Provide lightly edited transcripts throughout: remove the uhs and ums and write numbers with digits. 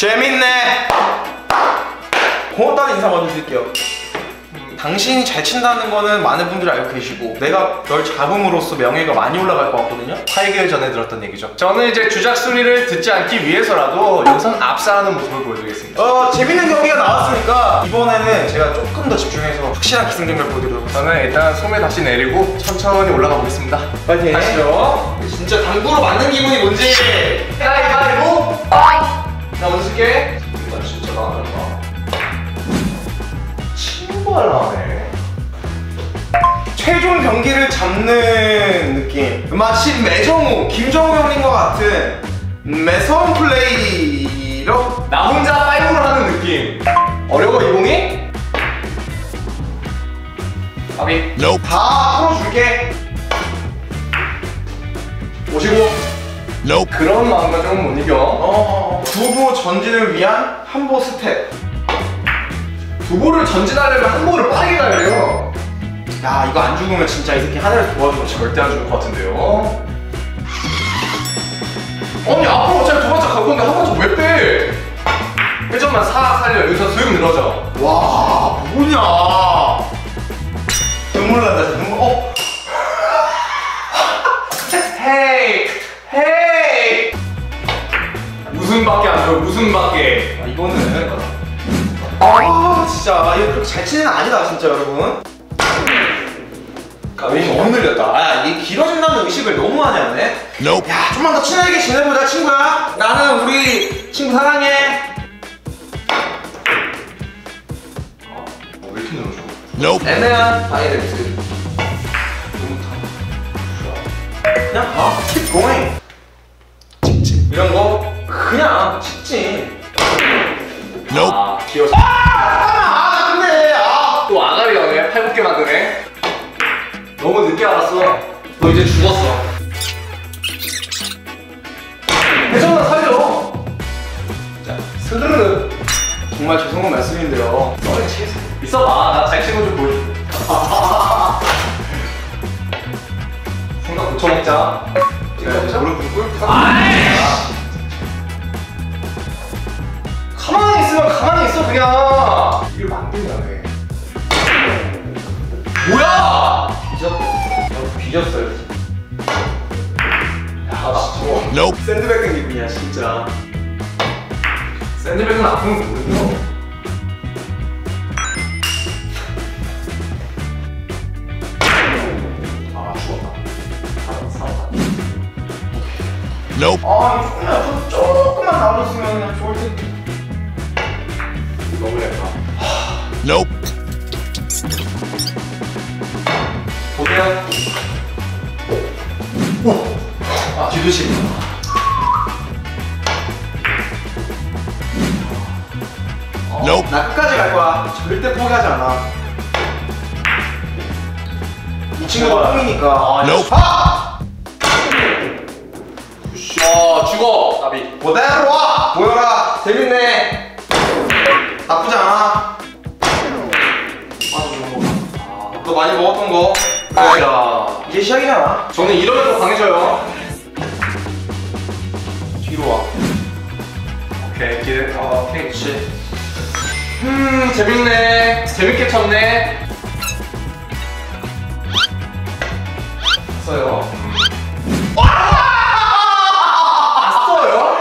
재밌네. 고맙다는 인사 먼저 드릴게요. 당신이 잘 친다는 거는 많은 분들이 알고 계시고 내가 널 잡음으로써 명예가 많이 올라갈 것 같거든요. 8개월 전에 들었던 얘기죠. 저는 이제 주작 소리를 듣지 않기 위해서라도 여기선 압살하는 모습을 보여드리겠습니다. 재밌는 경기가 나왔으니까 이번에는 제가 조금 더 집중해서 확실한 기승전결 보여드리도록 하겠습니다. 저는 일단 소매 다시 내리고 천천히 올라가 보겠습니다. 파이팅! 가시죠. 진짜 당구로 맞는 기분이 뭔지 가위바위보! 나 먼저 쓸게. 나 진짜 나간다. 친구하려네. 최종 경기를 잡는 느낌. 마치 매정우, 김정우 형님과 같은 매서운 플레이로 나 혼자 파이브를 하는 느낌. 어려워 이 공이? 아비 다 풀어줄게. 오시고 그런 마음가짐은 못 이겨. 두부 전진을 위한 한보 스텝. 두보를 전진하려면 한 보를 빠르게 가야 돼요. 야, 이거 안 죽으면 진짜 이 새끼 하늘에서 도와주고 절대 안 죽을 것 같은데요. 아니 앞으로 어차피 두 번째 갈 건데 한 번째 왜 빼? 회전만 싹 살려. 여기서 슥 늘어져. 와, 뭐냐. 눈물 난다, 진짜 눈물. 헤이 헤이 웃음밖에 안 보여. 웃음밖에. 이거는 진짜 이거 그렇게 잘 치는 애는 아니다 진짜 여러분. 너무 늘렸다. 이 길어진다는 의식을 너무 많이 하네. 야, 좀만 더 친하게 지내보자 친구야. 나는 우리 친구 사랑해. 왜 이렇게 늘어져? 애매한 바이렉스. 그냥 keep going. 직진 이런 거 그냥 직진. 귀여워. 근데 또 아가리 여네. 팔굽게 만드네. 너무 늦게 알았어. 너 이제 죽었어. 회전만 살려. 자, 스르르. 정말 죄송한 말씀인데요. 너네 치겠어. 있어봐. 나 잘 치는 거 좀 보여줘. 생각 고쳐먹자. 무릎 꿇고. 가만히 있으면 가만히 있어 그냥. 이걸 만들냐네. 뭐야? 뒤졌어요. 야, 진짜. 샌드백 기분이야 진짜. 샌드백은 아픈 거 모르죠? 아, 죽었다. 살았다. 조금만 나와줬으면 좋을 텐데. 너무 얇다. 보세요. 뒤두시. 나 끝까지 갈 거야. 절대 포기하지 않아. 이 친구가 뽕이니까. 죽어. 나비. 그대로 와. 모여라. 재밌네. 나쁘지 않아. 너 많이 먹었던 거. 자, 이제 시작이잖아. 저는 이러면 더 강해져요. 뒤로 와. 오케이, 기대. 오케이, 그렇지. 재밌네. 재밌게 쳤네. 봤어요. 봤어요?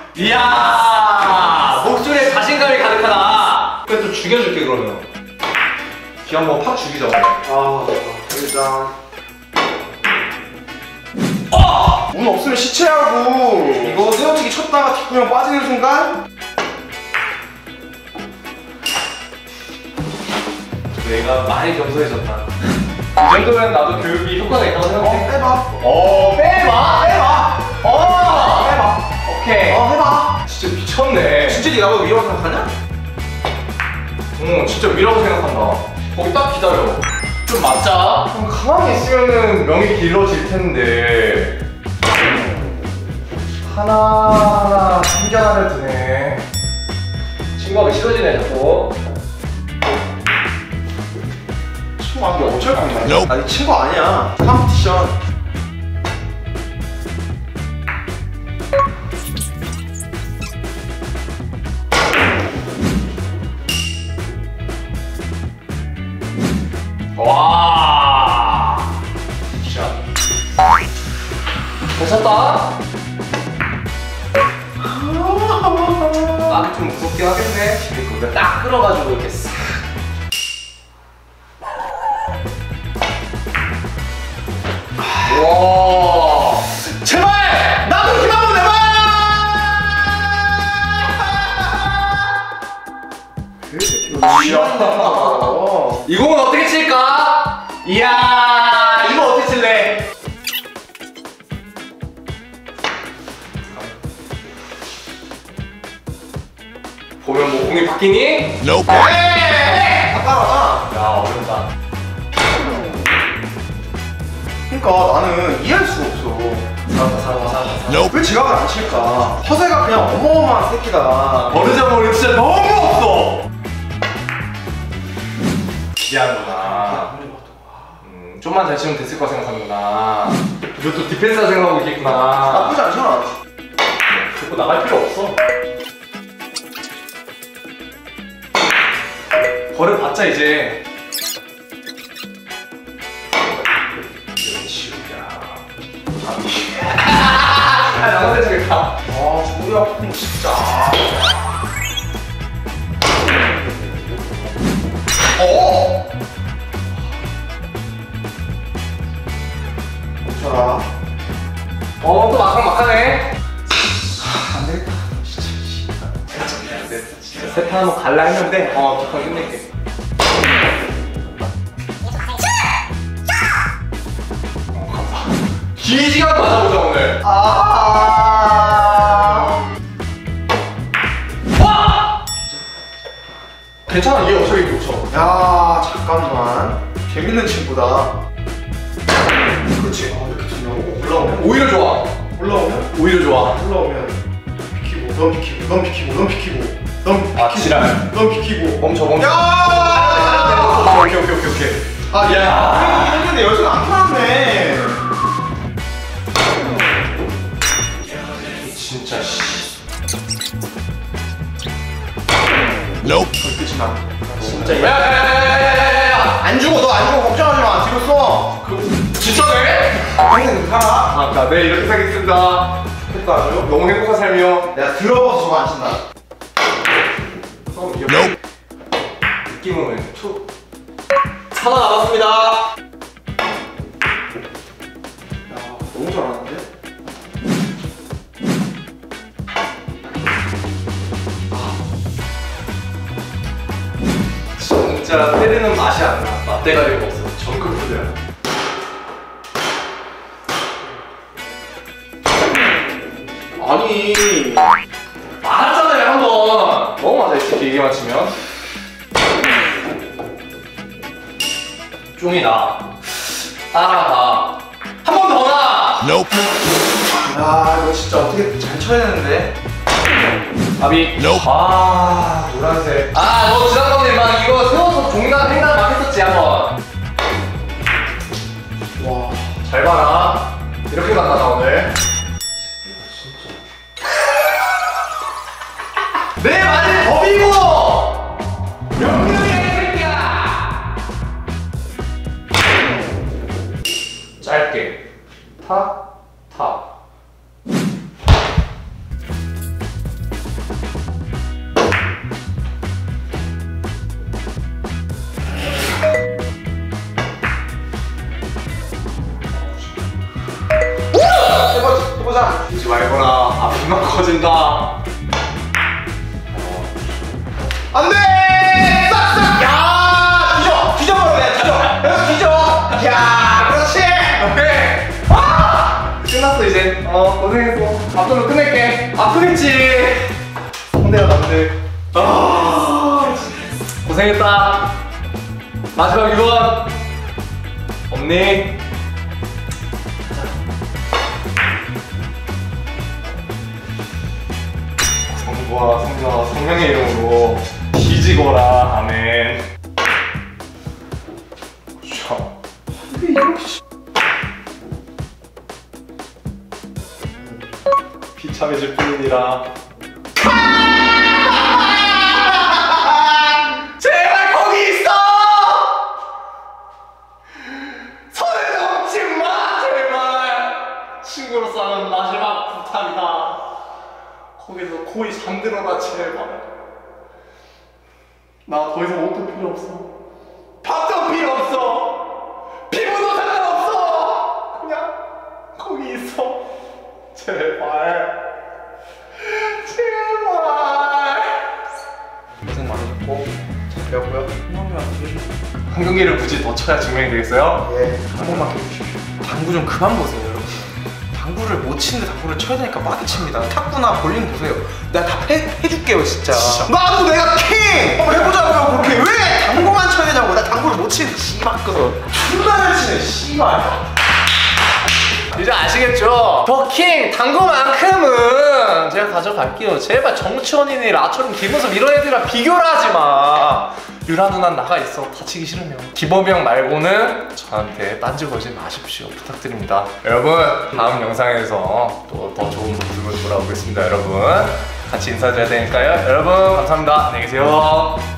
이야, 목소리에 자신감이 가득하다. 그래 또 죽여줄게 그러면. 기 한번 팍 죽이자. 일단. 운 없으면 시체하고. 이거 세워치기 쳤다가 뒷구멍 빠지는 순간. 내가 많이 겸손해졌다. 이 정도면 나도 교육이 효과가 있다고 생각해. 해봐. 빼봐. 해봐. 오케이. 해봐. 진짜 미쳤네. 진짜 니 나보고 위험하게 생각하냐? 응, 진짜 위라고 생각한다. 거기 딱 기다려. 좀 맞자. 그럼 가만히 있으면은 명이 길어질 텐데. 하나하나 참견하려 드네. 친구하기 싫어지네 자꾸. 친구 안 돼. 어쩔 건데. 아니 친구 아니야. 컴피티션. 좀 무섭긴 하겠네. 그러니까 딱 끌어가지고 이렇게 싹. 와, 제발 나도 힘 한번 내봐. 이 공은 어떻게 칠까? 이야, 이거 어떻게 칠래? 보면 뭐 공이 바뀌니? Nope. 아까잖아. 야, 어렵다. 그러니까 나는 이해할 수가 없어. Nope. 왜 지각을 안 칠까? 허세가 그냥 어마어마한 새끼다. 버르장머리 진짜 너무 없어. 기대하는구나. 좀만 잘 치면 됐을 거라 생각하는구나. 이것도 디펜스라 생각하고 있겠구나. 나쁘지 않잖아. 듣고 나갈 필요 없어. 버려봤자 이제. 아, 나한테 저겠다. 아, 저기 아픈 진짜. 어! 멈춰라. 또 막하네. 안 되겠다. 진짜 세판 한번 갈라 했는데 두판 끝낼게. 긴 시간 맞아보자 오늘. 와! 괜찮아, 얘 어차피 못 쳐. 야, 잠깐만. 재밌는 친구다. 그렇지. 이렇게 치면 올라오면 오히려 좋아. 올라오면 오히려 좋아. 올라오면 비키고 넌 비키고 넌 비키고 넌 비키고 넌 비키고 지랄. 넌 비키고 멈춰. 야! 오케이. 아, 야. 근데 여기서 안 편한데. 진짜 씨. Nope. 끝이 나. 진짜. 야야야야야야야. 안 죽어, 너 안 죽어. 걱정하지 마. 뒤로 써. 진짜네? 평생 살아. 아, 네, 이렇게 살겠습니다. 좋겠다 아주. 너무 행복한 삶이요. 내가 들어봐서 저거 안 친다. Nope. 느낌은 투. 하나 남았습니다. 야, 너무 잘하는데? 진짜 때리는 맛이 안 나. 맛대가리가 없어. 정크푸드야. 아니. 맞았잖아요, 한 번. 너무 맞아, 이렇게 길게만 치면. 쫑이 나. 따라가. 한 번 더 나. Nope. 야, 이거 진짜 어떻게 잘 쳐야 되는데? 아비. Nope. 아, 노란색. 아, 너 지난번에 막 이거 세워서 종이나 팽나 막 했었지, 한 번. 와. 잘 봐라. 이렇게 만나나, 오늘. 내 말을 법이고! 명령이야, 이 새끼야! 짧게. 탁, 탁. 해보자. 잊지 말거라. 앞이만 커진다. 안 돼! 싹싹! 야! 뒤져버려, 그냥 뒤져! 뒤져! 야! 그렇지! 오케이. 끝났어, 이제. 고생했어. 앞으로 끝낼게. 아프겠지. 상대가 남들. 고생했다. 마지막 2번. 없니? 성부와 성자와 성령의 이름으로 뒤지거라. 아멘. 자. 비참해질 뿐이니라. 제발 거기 있어! 손을 넘지 마, 제발. 친구로서 하는 마지막 부탁이다. 거기서 거의 잠들어라, 제발. 나 더 이상 옷도 필요 없어. 밥도 필요 없어. 피부도 상관없어. 그냥 거기 있어. 제발. 제발. 고생 많으셨고 잘 배웠고요. 한 경기를 굳이 더 쳐야 증명이 되겠어요? 예, 한 번만 더 해주십시오. 당구 좀 그만 보세요, 여러분. 당구를 못 치는데 당구를 쳐야 되니까 빠듯칩니다. 탁구나 볼링 보세요. 내가 다 해줄게요, 진짜. 나도 내가 킹! 한번 해보자고요, 그렇게. 왜 당구만 쳐야 되냐고. 나 당구를 못 치는데 씨발 끄서. 존나 잘 치네, 씨발. 이제 아시겠죠? 더킹 당구만큼은 제가 가져갈게요. 제발 정치원이니 라처럼 김은섭 이런 애들이랑 비교를 하지 마. 유라 누나 나가 있어. 다치기 싫으면. 기범이 형 말고는 저한테 딴지 걸지 마십시오. 부탁드립니다. 여러분 다음 영상에서 또 더 좋은 모습으로 돌아오겠습니다. 여러분 같이 인사드려야 되니까요. 여러분 감사합니다. 안녕히 계세요.